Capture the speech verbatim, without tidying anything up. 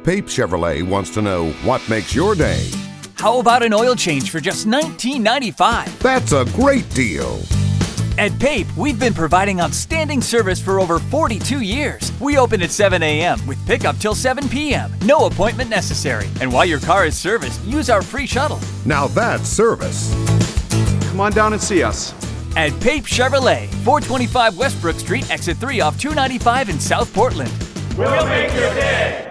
Pape Chevrolet wants to know what makes your day. How about an oil change for just nineteen ninety-five dollars? That's a great deal. At Pape, we've been providing outstanding service for over forty-two years. We open at seven A M with pickup till seven P M No appointment necessary. And while your car is serviced, use our free shuttle. Now that's service. Come on down and see us. At Pape Chevrolet, four twenty-five Westbrook Street, exit three off two ninety-five in South Portland. We'll make your day.